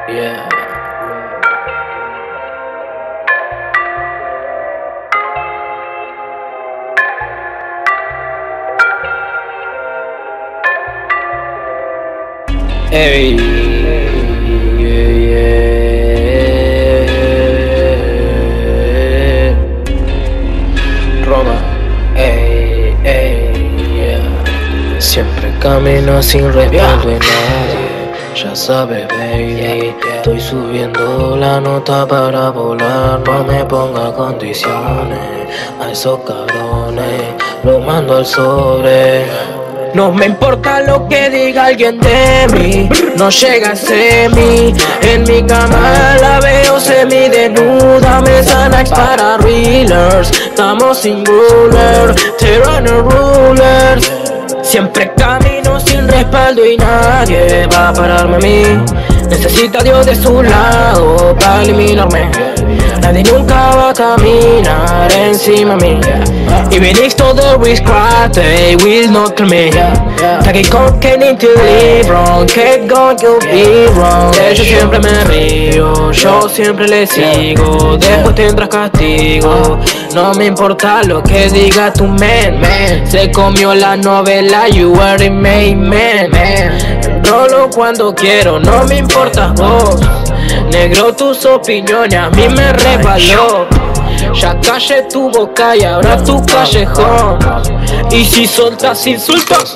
Yeah. Ey, yeah. Roma, ey, yeah. Siempre camino sin respaldo en nadie. Ya sabes, baby, estoy subiendo la nota para volar. No me ponga condiciones a esos cabrones, lo mando al sobre. No me importa lo que diga alguien de mí, no llega a semi. En mi cama la veo semi-desnuda, me Xanax para realers. Estamos sin ruler, Terrano rulers. Siempre camino sin respaldo y nadie va a pararme a mí. Necesita a Dios de su lado para eliminarme. Nadie nunca va a caminar encima mí. Even if all the risks cry, they will not kill me. Taking cocaine into live wrong, keep going, you'll be wrong. De ellos siempre me río, yo siempre le sigo. Después tendrás castigo. No me importa lo que diga tu man. Se comió la novela, you are the main man. Rolo cuando quiero, no me importa vos. Negro, tus opiniones a mí me resbaló. Ya callé tu boca y ahora tu callejón. Y si soltas insultos,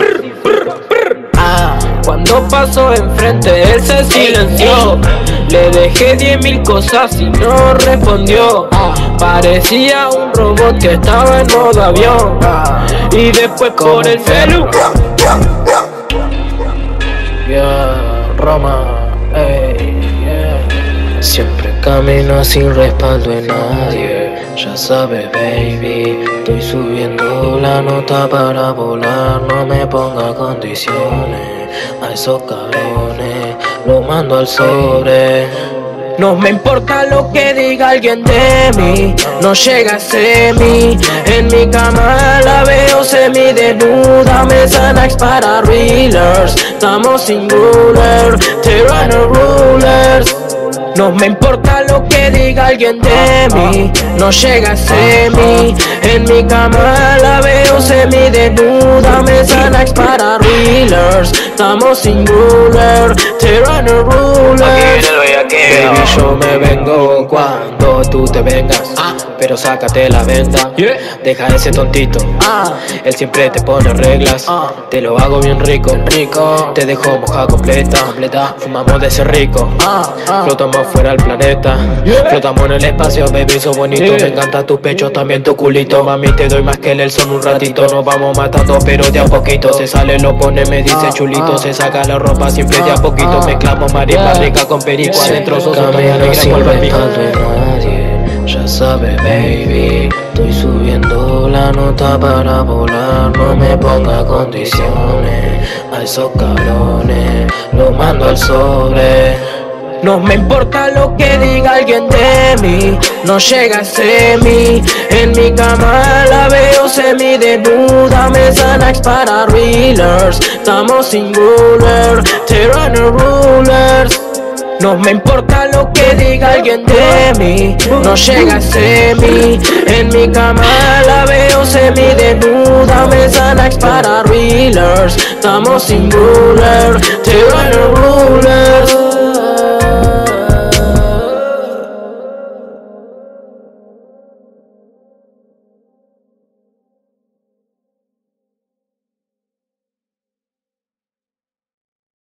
cuando pasó enfrente él se silenció. Le dejé 10.000 cosas y no respondió. Parecía un robot que estaba en modo avión. Y después por el celu. Roma, siempre camino sin respaldo en nadie. Ya sabes, baby, estoy subiendo la nota para volar. No me ponga condiciones a esos cabrones, lo mando al sobre. No me importa lo que diga alguien de mí, no llega a semi. En mi cama la veo semi-desnuda, me Xanax para realers. Estamos sin ruler, Terrano rulers. No me importa lo que diga alguien de mí, no llega a semi. En mi cama la veo semi-desnuda, me Xanax para realers. Estamos sin ruler, Terrano rulers. Baby, yo me vengo cuando tú te vengas. Pero sácate la venta, deja ese tontito. Él siempre te pone reglas, te lo hago bien rico. Te dejo moja completa, fumamos de ese rico. Flotamos fuera del planeta, flotamos en el espacio, baby, sos bonito. Me encanta tu pecho, también tu culito. Mami, te doy más que el son un ratito. Nos vamos matando, pero de a poquito. Se sale, lo pone, me dice chulito. Se saca la ropa siempre de a poquito. Mezclamos marisma rica con perico. Adentro sos otra negra, vuelve a mí. Ya sabes, baby, estoy subiendo la nota para volar. No me ponga condiciones a esos cabrones, lo mando al sobre. No me importa lo que diga alguien de mí, no llega a semi. En mi cama la veo semi-desnuda, me Xanax para realers. Estamos sin ruler, Terrano rulers. No me importa lo que diga alguien de mí, no llega a semi. En mi cama la veo semi-desnuda, me Xanax para realers. Estamos sin ruler, Terrano rulers.